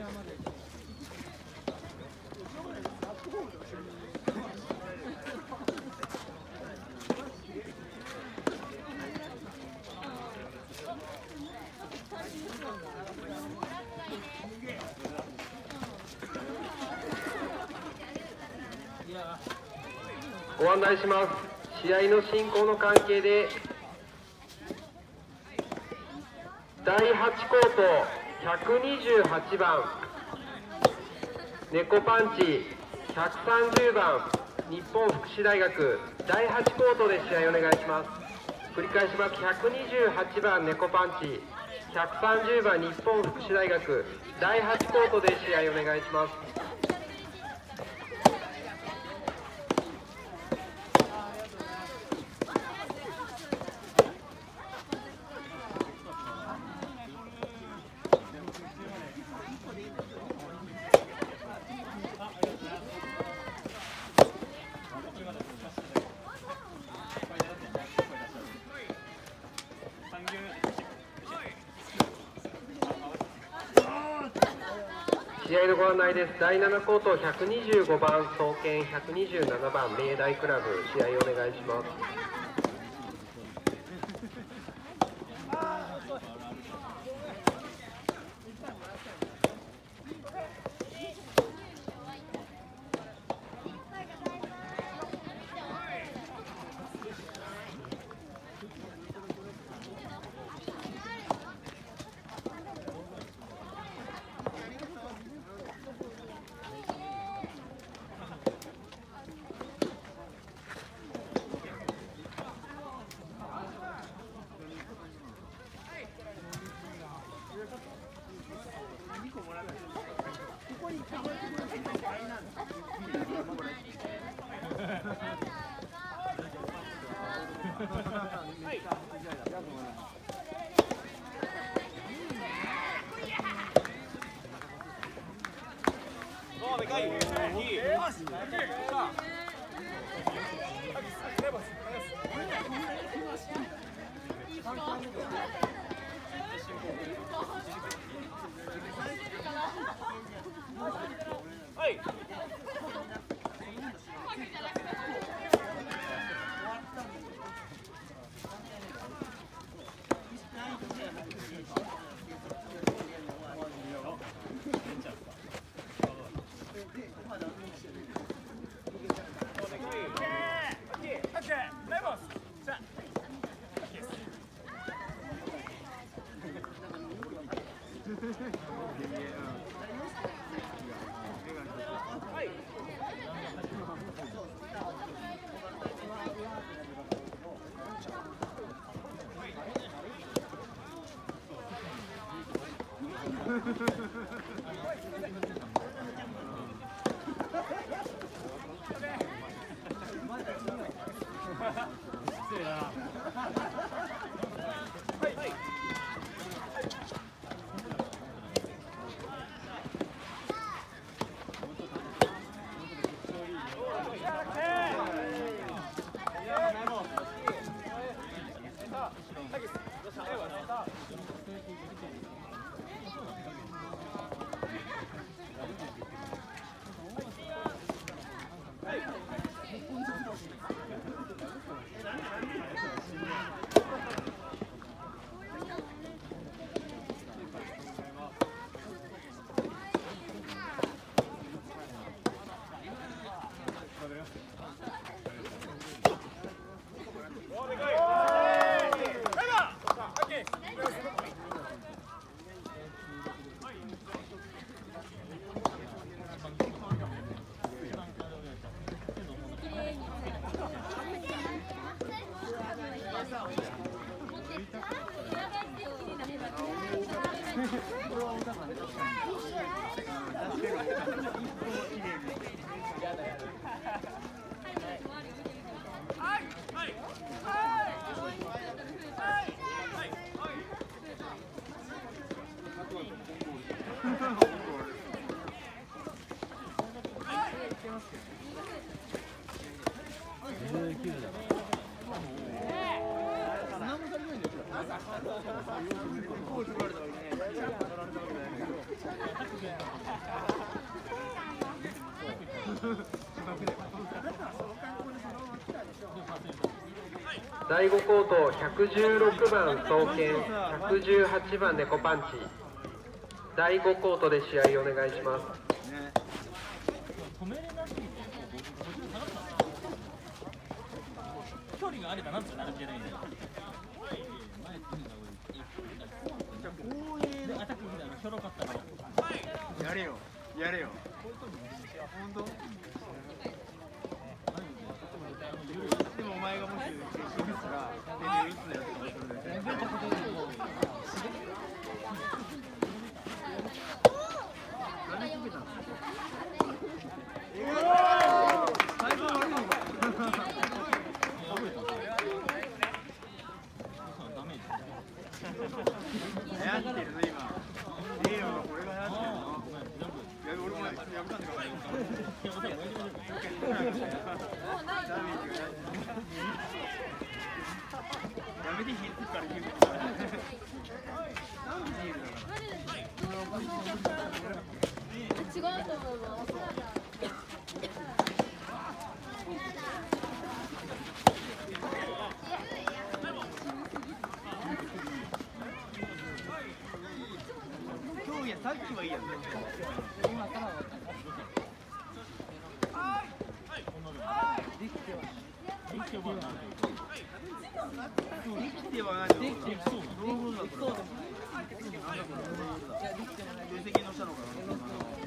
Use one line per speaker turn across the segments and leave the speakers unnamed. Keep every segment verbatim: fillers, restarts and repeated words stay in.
ご案内します。試合の進行の関係でだいはちコートひゃくにじゅうはちばん猫パンチひゃくさんじゅうばん日本福祉大学だいはちコートで試合お願いします。繰り返します。ひゃくにじゅうはちばん猫パンチひゃくさんじゅうばん日本福祉大学だいはちコートで試合お願いします。試合のご案内です。だいななコートひゃくにじゅうごばん総研ひゃくにじゅうななばん明大クラブ試合をお願いします。
何もされないんだよ。
だいごコートひゃくじゅうろくばん双剣、ひゃくじゅうはちばん猫パンチ。だいごコートで試合お願いします。
距離があればなんとかなるんじゃないんだよ。アタックみたいなひょろかったから。
やれよ、やれよ。本当。でもお前がもし決勝したらレベルいつのやつかもそれで。何決めたの？最初悪いのか。流行ってるぞ今。レイヨのこれが流行ってるの。いや俺もやったんだから。やめてヒールからヒール。なんでヒールだから。
違うと思うわ。
今日いやさっきはいいやつ。今からは。できては。できてはない。できてはない。できてそう。どういうことだこれ。成績の下のかな。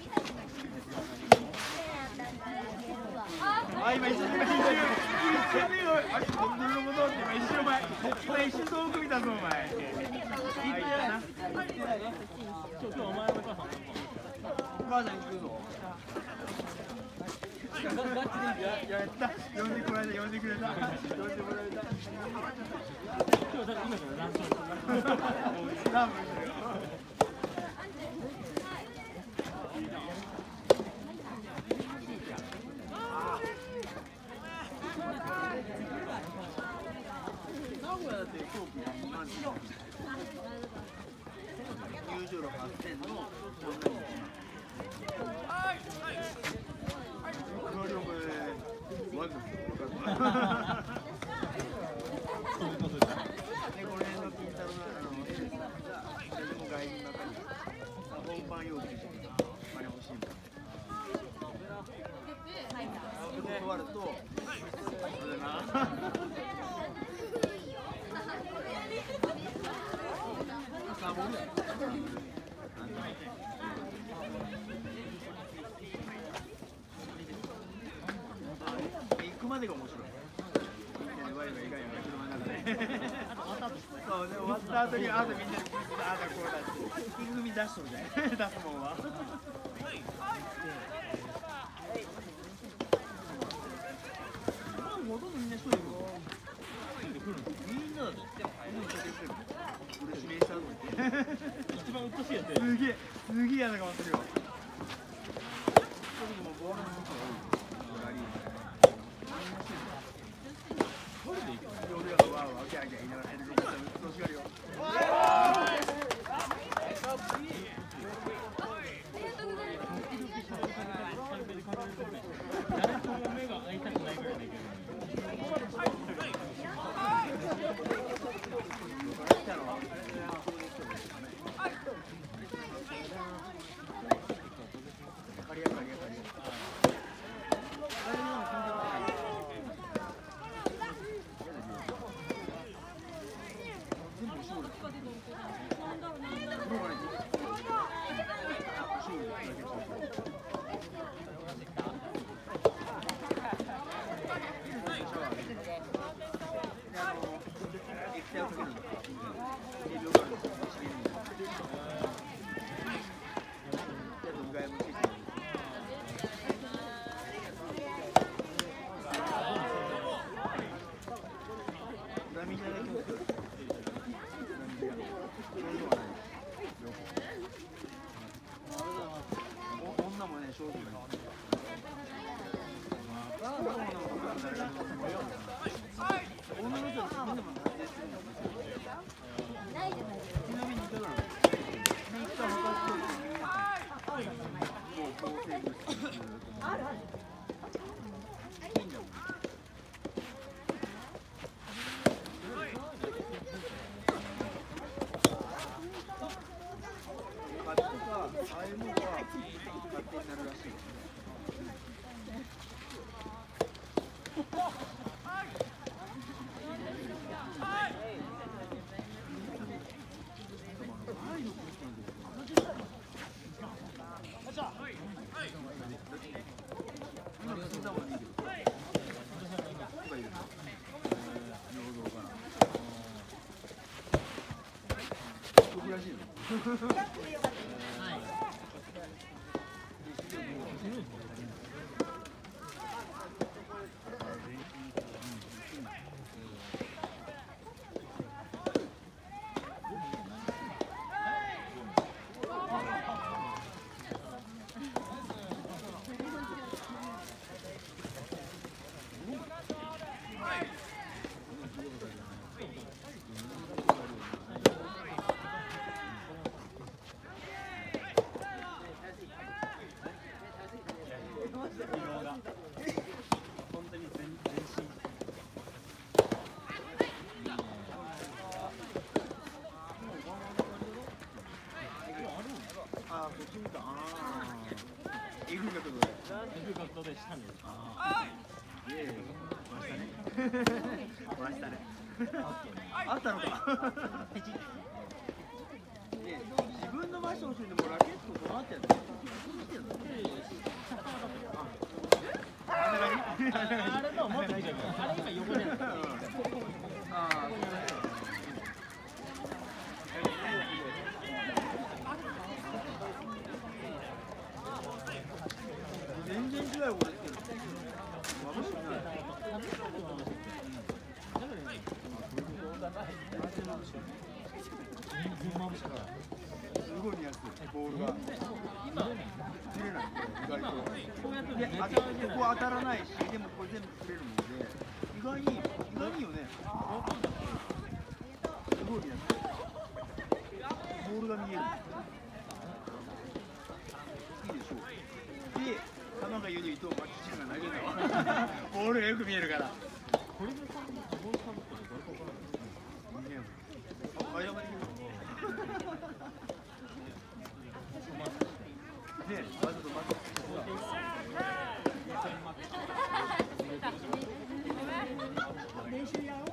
あ、今一瞬、一瞬、一瞬でよ。あれ、どんなことって今一瞬お前、今一瞬遠く見たぞお前。いいかな。
今日お前のお母さん。
お母さん行くぞ。やった。呼んでくれた、呼んでくれた。呼んでもらえた。
今日だって今からランチを。
ラーメンするよ。名古屋だって飛行機何時？入場料はっせんの協力でワンですよ。
そういうことだ。
でこれの金太郎のあのエースがでも外人ばかり本番用意してあれ欲しいもん。断るとそれな。サボるやろ。行くまでが面白い。ワイワイ以外は車の中で。そうで終わった後にあとみんなでああだこうだって一気組出しとるじゃん。出すもんは。ほとんどみんな一人でみんなだと。俺指名したのに。
一番うっとしいやつ。
すげえすげえやな顔するよ。僕もボールの方が多い。ラリー。俺らがワーワーキャーキャー言いながらヘルメットして調子がるよ。
誰とも目が合いたくないぐらいだけど。
いうものが勝手になるらしい。あったのか。自分の場所を教えてもラケットどうなってんの？
あれともっと見てる。あれ今横で。ああ。
全然違うよこれ。眩しくない。すごい見やすいボールがずれない意外とであここ当たらないしでもこれ全部触れるので意外に意外によねすごい見やすいボールが見えるいいでしょうで玉が言うにとマッチチームが投げるのはボールがよく見えるからこれでボールかぶってるどれか分からないあ、間まで行くねえ、わざと待って練習やろう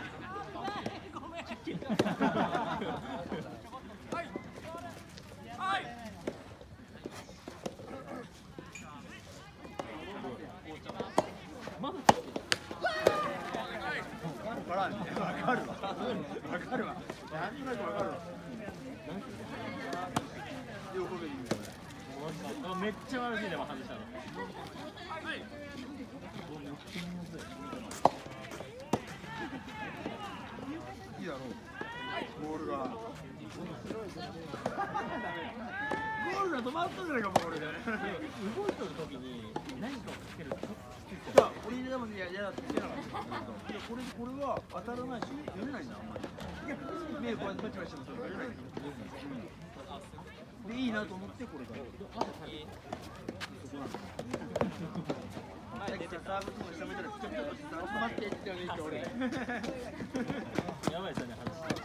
わからんね、わかるわわかるわなんとなくわかるわ横目に見る
めっちゃ悪いでも外したの。
いいだろうボールがゴールが止まったじゃないかボールで
動いてる時に何かをつける。
じゃあ俺でもいや嫌だって言ってなかったいやこれこれは当たらないし読めないんだあんまり目こうやってパチパチしても読めないでいいなと思ってこれからそこなんださっきサーブとも下見たらちょっと待ってって言って俺
やばいですね外して。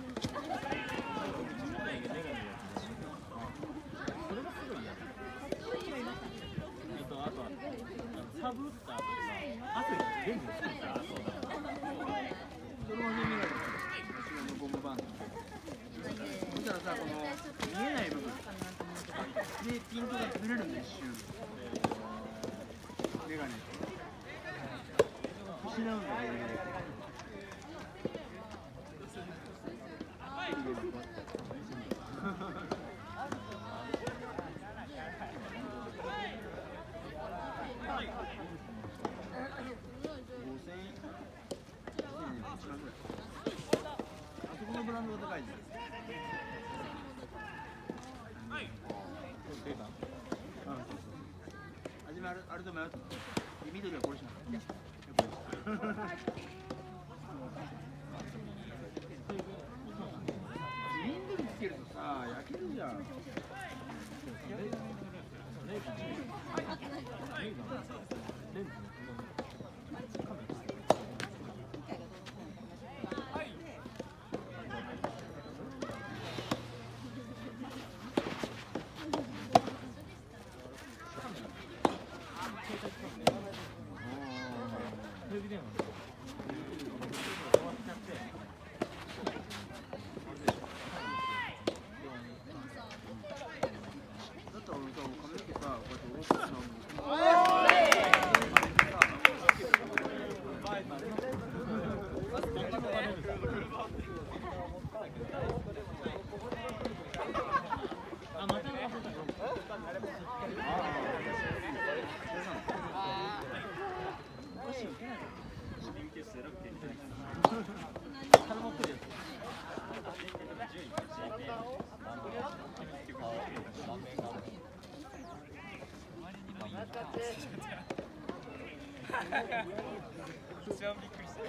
それがすごい嫌だ。えっとあとはサブ打った後にさ汗全部つくからそうだ。
それもね見ない後ろのゴムバンドそしたらさこの見えない部分でピントがずれるんだ一瞬メガネ失うんだねこのブランドが高いじゃん。初めあるあると迷った。緑はこれしなかった。緑つけるとさ焼けるじゃん。 一番びっくりした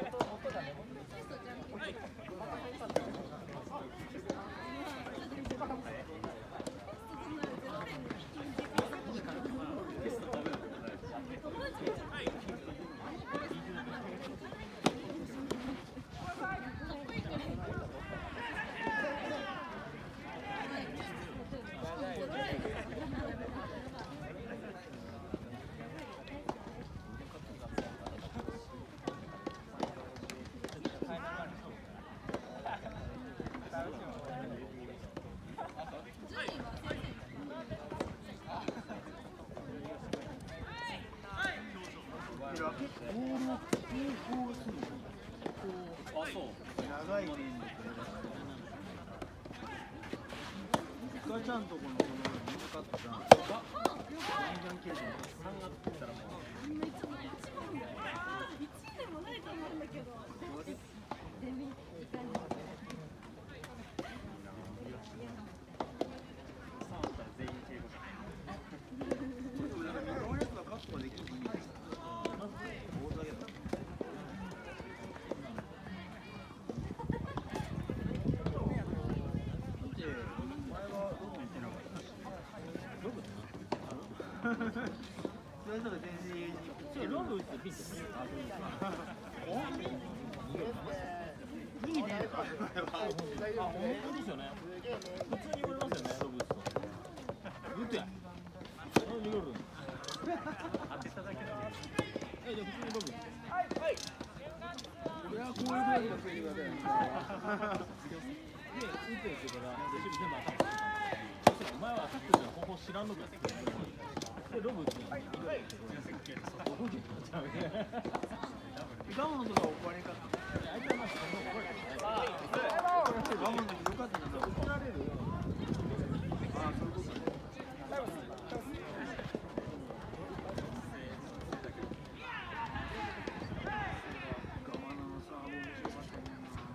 長いレンジイカちゃんとこのこの短かったじゃん。全然切れてない。さんがってたらもう。いちいでもないと思うんだけど。それぞれ全然ロブ打ってピッチにいね。あ、本当ですよね。普通に言われますよね、ロブ打つと。打て。なんで夜。当てただけだね。え、じゃあ普通にロブ打って。はいはい。俺はこういうぐらいのプレーだよ。で、打ってるってからレシーブ全部当たって。お前はアタックの方法知らんのかって。でロブ打つの。はいはい。ガモのとか怒られんかった。あいつはまあそんな怒られない。ガモの時よかったな。怒られるよ。ああ、そういうことね。ガマのサーブ面白かったね。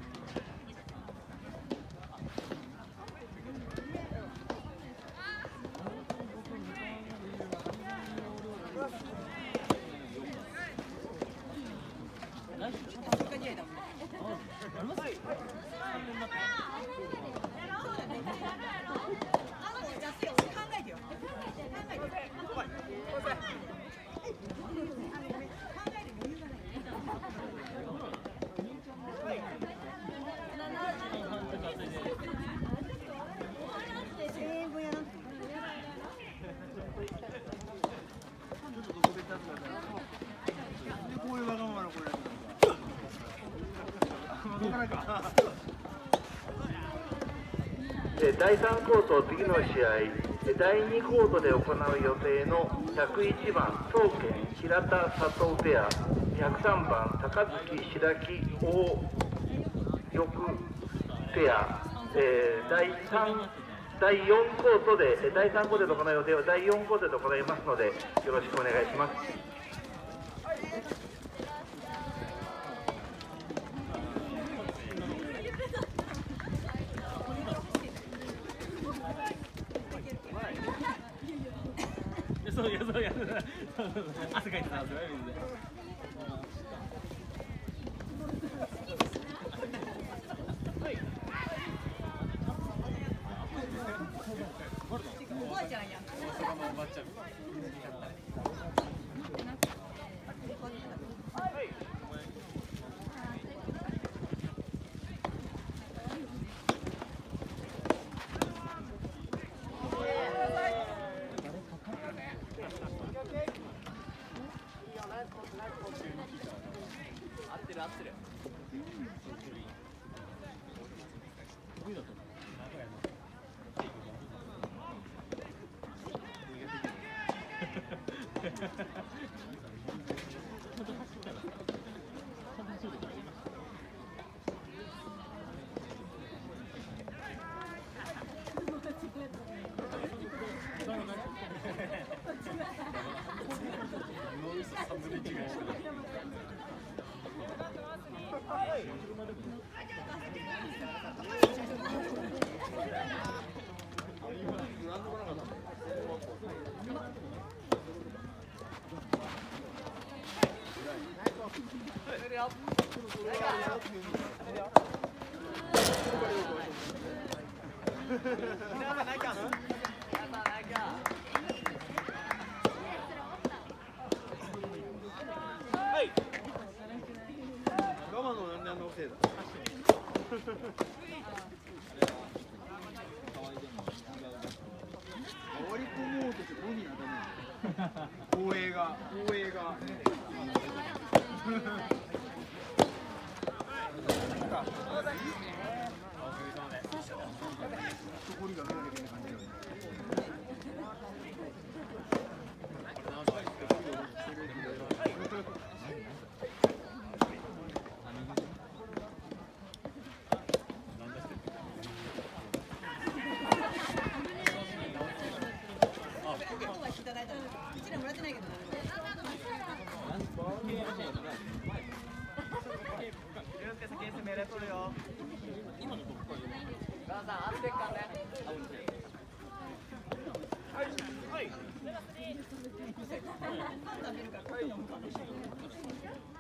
だいさんコート、次の試合、だいにコートで行う予定のひゃくいちばん、東健平田佐藤ペア、ひゃくさんばん、高槻白木大翼ペア、えー、だいさん、だいよんコートで、だいさんコートで行う予定はだいよんコートで行いますので、よろしくお願いします。
そうやそうや汗かいてたんですよ水で。おばあちゃんや。おばあちゃん。合ってる合ってる。
我慢の何のせいだ。割り込もうとしてゴミがダメ。応援が、応援が。残りが出なきゃいけない感じだよね。
はい。